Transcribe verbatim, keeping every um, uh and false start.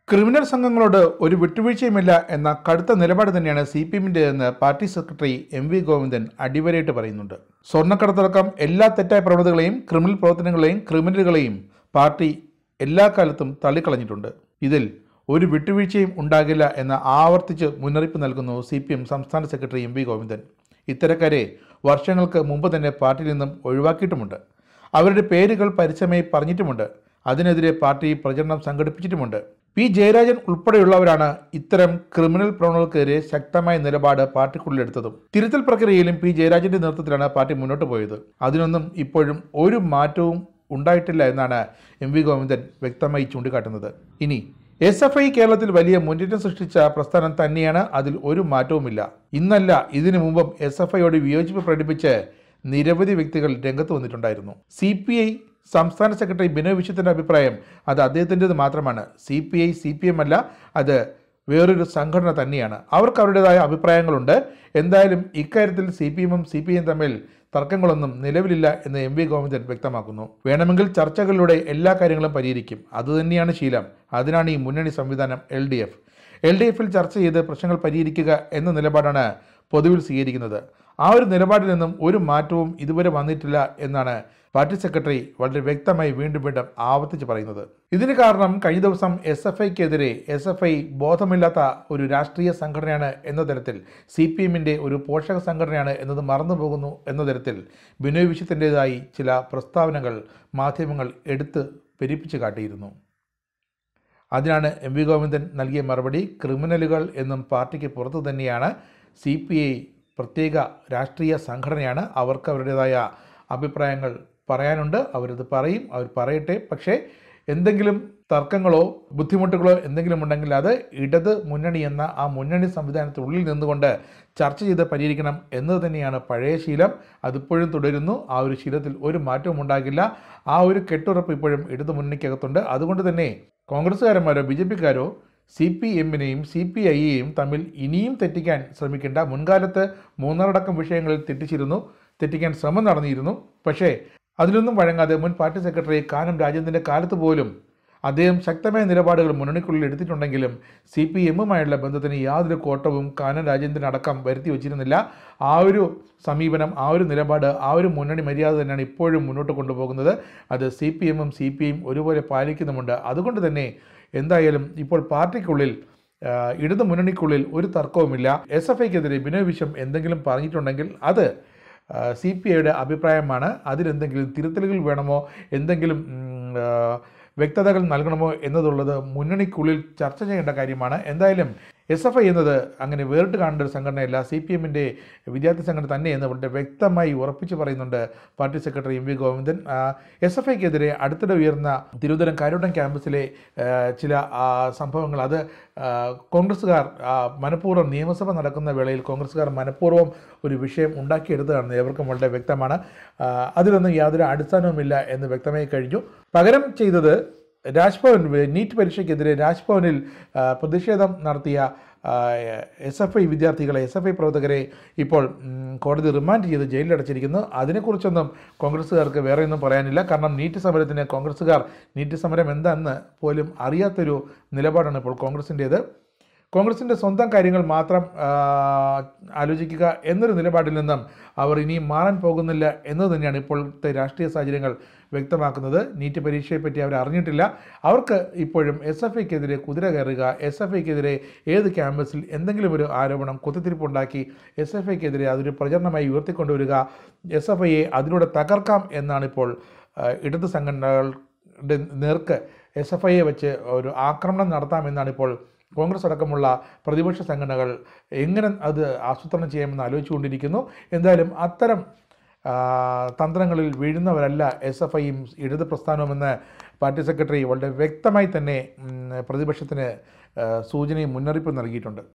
Criminal സംഘങ്ങളോട് ഒരു വിട്ടുവീഴ്ചയുമില്ല എന്ന കടുത്ത നിലപാട് തന്നെയാണ് സി പി എമ്മിൻ്റെതെന്ന് പാർട്ടി സെക്രട്ടറി എം വി ഗോവിന്ദൻ അടിവരയിട്ട് പറയുന്നുണ്ട്. സ്വർണ്ണക്കടത്തടക്കം എല്ലാ തെറ്റായ പ്രവണതകളെയും ക്രിമിനൽ പ്രവർത്തനങ്ങളെയും ക്രിമിനലുകളെയും പാർട്ടി എല്ലാ കാലത്തും തള്ളിക്കളഞ്ഞിട്ടുണ്ട്. ഇതിൽ ഒരു വിട്ടുവീഴ്ചയും ഉണ്ടാകില്ല എന്ന് ആവർത്തിച്ച് മുന്നറിയിപ്പ് നൽകുന്നു സി പി എം സംസ്ഥാന സെക്രട്ടറി എം വി ഗോവിന്ദൻ. ഇത്തരക്കാരെ വർഷങ്ങൾക്ക് മുമ്പ് തന്നെ പാർട്ടിയിൽ നിന്നും ഒഴിവാക്കിയിട്ടുമുണ്ട്. അവരുടെ പേരുകൾ പരസ്യമായി പറഞ്ഞിട്ടുമുണ്ട്. അതിനെതിരെ പാർട്ടി പ്രചരണം സംഘടിപ്പിച്ചിട്ടുമുണ്ട്. പി ജയരാജൻ ഉൾപ്പെടെയുള്ളവരാണ് ഇത്തരം ക്രിമിനൽ പ്രവണതകൾക്കെതിരെ ശക്തമായ നിലപാട് പാർട്ടിക്കുള്ളിലെടുത്തതും. തിരുത്തൽ പ്രക്രിയയിലും പി ജയരാജന്റെ നേതൃത്വത്തിലാണ് പാർട്ടി മുന്നോട്ട് പോയത്. അതിനൊന്നും ഇപ്പോഴും ഒരു മാറ്റവും ഉണ്ടായിട്ടില്ല എന്നാണ് എം വി ഗോവിന്ദൻ വ്യക്തമായി ചൂണ്ടിക്കാട്ടുന്നത്. ഇനി എസ് എഫ് ഐ കേരളത്തിൽ വലിയ മുന്നേറ്റം സൃഷ്ടിച്ച പ്രസ്ഥാനം തന്നെയാണ്. അതിൽ ഒരു മാറ്റവുമില്ല. ഇന്നല്ല ഇതിനു മുമ്പും എസ് എഫ് ഐയോട് വിയോജിപ്പ് പ്രകടിപ്പിച്ച് നിരവധി വ്യക്തികൾ രംഗത്ത് വന്നിട്ടുണ്ടായിരുന്നു. സി പി ഐ സംസ്ഥാന സെക്രട്ടറി ബിനോയ് വിശ്വത്തിൻ്റെ അഭിപ്രായം അത് അദ്ദേഹത്തിൻ്റെത് മാത്രമാണ്. C P I C P M അല്ല, അത് വേറൊരു സംഘടന തന്നെയാണ്. അവർക്ക് അവരുടേതായ അഭിപ്രായങ്ങളുണ്ട്. എന്തായാലും ഇക്കാര്യത്തിൽ സി പി എമ്മും സി പി ഐയും തമ്മിൽ തർക്കങ്ങളൊന്നും നിലവിലില്ല എന്ന് എം വി ഗോവിന്ദൻ വ്യക്തമാക്കുന്നു. വേണമെങ്കിൽ ചർച്ചകളിലൂടെ എല്ലാ കാര്യങ്ങളും പരിഹരിക്കും. അതുതന്നെയാണ് ശീലം. അതിനാണ് ഈ മുന്നണി സംവിധാനം L D F. L D എഫിൽ ചർച്ച ചെയ്ത് പ്രശ്നങ്ങൾ പരിഹരിക്കുക എന്ന നിലപാടാണ് പൊതുവിൽ സ്വീകരിക്കുന്നത്. ആ ഒരു നിലപാടിൽ നിന്നും ഒരു മാറ്റവും ഇതുവരെ വന്നിട്ടില്ല എന്നാണ് പാർട്ടി സെക്രട്ടറി വളരെ വ്യക്തമായി വീണ്ടും വീണ്ടും ആവർത്തിച്ച് പറയുന്നത്. ഇതിന് കാരണം കഴിഞ്ഞ ദിവസം എസ് എഫ് ഐക്കെതിരെ എസ് എഫ് ഐ ബോധമില്ലാത്ത ഒരു രാഷ്ട്രീയ സംഘടനയാണ് എന്ന തരത്തിൽ, സി പി എമ്മിൻ്റെ ഒരു പോഷക സംഘടനയാണ് എന്നത് മറന്നു പോകുന്നു എന്ന തരത്തിൽ ബിനോയ് വിശ്വത്തിൻ്റെതായി ചില പ്രസ്താവനകൾ മാധ്യമങ്ങൾ എടുത്ത് പെരുപ്പിച്ച് കാട്ടിയിരുന്നു. അതിനാണ് എം വി ഗോവിന്ദൻ നൽകിയ മറുപടി. ക്രിമിനലുകൾ എന്നും പാർട്ടിക്ക് പുറത്തു തന്നെയാണ്. സി പി ഐ പ്രത്യേക രാഷ്ട്രീയ സംഘടനയാണ്. അവർക്ക് അവരുടേതായ അഭിപ്രായങ്ങൾ പറയാനുണ്ട്. അവരത് പറയും, അവർ പറയട്ടെ. പക്ഷേ എന്തെങ്കിലും തർക്കങ്ങളോ ബുദ്ധിമുട്ടുകളോ എന്തെങ്കിലും ഉണ്ടെങ്കിൽ അത് ഇടത് മുന്നണി എന്ന ആ മുന്നണി സംവിധാനത്തിനുള്ളിൽ നിന്നുകൊണ്ട് ചർച്ച ചെയ്ത് പരിഹരിക്കണം എന്നത് തന്നെയാണ് പഴയ ശീലം. അതിപ്പോഴും തുടരുന്നു. ആ ഒരു ശീലത്തിൽ ഒരു മാറ്റവും ഉണ്ടാകില്ല. ആ ഒരു കെട്ടുറപ്പ് ഇപ്പോഴും ഇടത് മുന്നണിക്കകത്തുണ്ട്. അതുകൊണ്ട് തന്നെ കോൺഗ്രസ്സുകാരന്മാരോ ബി ജെ പിക്കാരോ സി പി എമ്മിനെയും സി പി ഐയെയും തമ്മിൽ ഇനിയും തെറ്റിക്കാൻ ശ്രമിക്കേണ്ട. മുൻകാലത്ത് മൂന്നാറടക്കം വിഷയങ്ങളിൽ തെറ്റിച്ചിരുന്നു, തെറ്റിക്കാൻ ശ്രമം നടന്നിരുന്നു. പക്ഷേ അതിലൊന്നും വഴങ്ങാതെ മുൻ പാർട്ടി സെക്രട്ടറി കാനം രാജേന്ദ്രൻ്റെ കാലത്ത് പോലും അദ്ദേഹം ശക്തമായ നിലപാടുകൾ മുന്നണിക്കുള്ളിൽ എടുത്തിട്ടുണ്ടെങ്കിലും സി പി എമ്മുമായുള്ള ബന്ധത്തിന് യാതൊരു കോട്ടവും കാനം രാജേന്ദ്രൻ അടക്കം വരുത്തി വച്ചിരുന്നില്ല. ആ ഒരു സമീപനം, ആ ഒരു നിലപാട്, ആ ഒരു മുന്നണി മര്യാദ തന്നെയാണ് ഇപ്പോഴും മുന്നോട്ട് കൊണ്ടുപോകുന്നത്. അത് സി പി എമ്മും സി പി ഐയും ഒരുപോലെ പാലിക്കുന്നുമുണ്ട്. അതുകൊണ്ട് തന്നെ എന്തായാലും ഇപ്പോൾ പാർട്ടിക്കുള്ളിൽ ഇടതു മുന്നണിക്കുള്ളിൽ ഒരു തർക്കവുമില്ല. എസ് എഫ് ഐക്കെതിരെ ബിനോയ് വിശ്വം എന്തെങ്കിലും പറഞ്ഞിട്ടുണ്ടെങ്കിൽ അത് സി പി ഐയുടെ അഭിപ്രായമാണ്. അതിലെന്തെങ്കിലും തിരുത്തലുകൾ വേണമോ, എന്തെങ്കിലും വ്യക്തതകൾ നൽകണമോ എന്നതുള്ളത് മുന്നണിക്കുള്ളിൽ ചർച്ച ചെയ്യേണ്ട കാര്യമാണ്. എന്തായാലും എസ് എഫ് ഐ എന്നത് അങ്ങനെ വേറിട്ട് കാണേണ്ട ഒരു സംഘടനയല്ല, സി പി എമ്മിൻ്റെ വിദ്യാർത്ഥി സംഘടന തന്നെ എന്ന് വളരെ വ്യക്തമായി ഉറപ്പിച്ച് പറയുന്നുണ്ട് പാർട്ടി സെക്രട്ടറി M V Govindan. S F ഐക്കെതിരെ അടുത്തിടെ ഉയർന്ന തിരുവനന്തപുരം കാരോട്ടം ക്യാമ്പസിലെ ചില സംഭവങ്ങൾ, അത് കോൺഗ്രസ്സുകാർ മനഃപൂർവ്വം നിയമസഭ നടക്കുന്ന വേളയിൽ കോൺഗ്രസ്സുകാർ മനഃപൂർവ്വം ഒരു വിഷയം ഉണ്ടാക്കിയെടുത്തതാണെന്ന് ഏവർക്കും വളരെ വ്യക്തമാണ്. അതിലൊന്നും യാതൊരു അടിസ്ഥാനവുമില്ല എന്ന് വ്യക്തമായി കഴിഞ്ഞു. പകരം ചെയ്തത് രാജ്ഭവൻ നീറ്റ് പരീക്ഷയ്ക്കെതിരെ രാജ്ഭവനിൽ പ്രതിഷേധം നടത്തിയ എസ് എഫ് ഐ വിദ്യാർത്ഥികളെ, എസ് എഫ് ഐ പ്രവർത്തകരെ ഇപ്പോൾ കോടതി റിമാൻഡ് ചെയ്ത് ജയിലിലടച്ചിരിക്കുന്നു. അതിനെക്കുറിച്ചൊന്നും കോൺഗ്രസ്സുകാർക്ക് വേറെയൊന്നും പറയാനില്ല. കാരണം നീറ്റ് സമരത്തിന് കോൺഗ്രസ്സുകാർ നീറ്റ് സമരം എന്താണെന്ന് പോലും അറിയാത്തൊരു നിലപാടാണ് ഇപ്പോൾ കോൺഗ്രസിൻ്റേത്. കോൺഗ്രസിൻ്റെ സ്വന്തം കാര്യങ്ങൾ മാത്രം ആലോചിക്കുക എന്നൊരു നിലപാടിൽ നിന്നും അവർ ഇനിയും മാറാൻ പോകുന്നില്ല എന്നത് തന്നെയാണ് ഇപ്പോഴത്തെ രാഷ്ട്രീയ സാഹചര്യങ്ങൾ വ്യക്തമാക്കുന്നത്. നീറ്റ് പരീക്ഷയെപ്പറ്റി അവർ അറിഞ്ഞിട്ടില്ല. അവർക്ക് ഇപ്പോഴും എസ് എഫ് ഐക്കെതിരെ കുതിര കയറുക, എസ് എഫ് ഐക്കെതിരെ ഏത് ക്യാമ്പസിൽ എന്തെങ്കിലും ഒരു ആരോപണം കുത്തിത്തിരിപ്പുണ്ടാക്കി എസ് എഫ് ഐക്കെതിരെ അതൊരു പ്രചരണമായി ഉയർത്തിക്കൊണ്ടുവരിക, എസ് എഫ് ഐയെ അതിലൂടെ തകർക്കാം എന്നാണ് ഇപ്പോൾ ഇടത് സംഘടനകളുടെ നേർക്ക് എസ് എഫ് ഐയെ വെച്ച് ഒരു ആക്രമണം നടത്താമെന്നാണ് ഇപ്പോൾ കോൺഗ്രസ് അടക്കമുള്ള പ്രതിപക്ഷ സംഘടനകൾ എങ്ങനെ അത് ആസൂത്രണം ചെയ്യാമെന്ന് ആലോചിച്ചുകൊണ്ടിരിക്കുന്നു. എന്തായാലും അത്തരം തന്ത്രങ്ങളിൽ വീഴുന്നവരല്ല എസ് എഫ് ഐയും ഇടത് പ്രസ്ഥാനവുമെന്ന് പാർട്ടി സെക്രട്ടറി വളരെ വ്യക്തമായി തന്നെ പ്രതിപക്ഷത്തിന് സൂചനയും മുന്നറിയിപ്പും നൽകിയിട്ടുണ്ട്.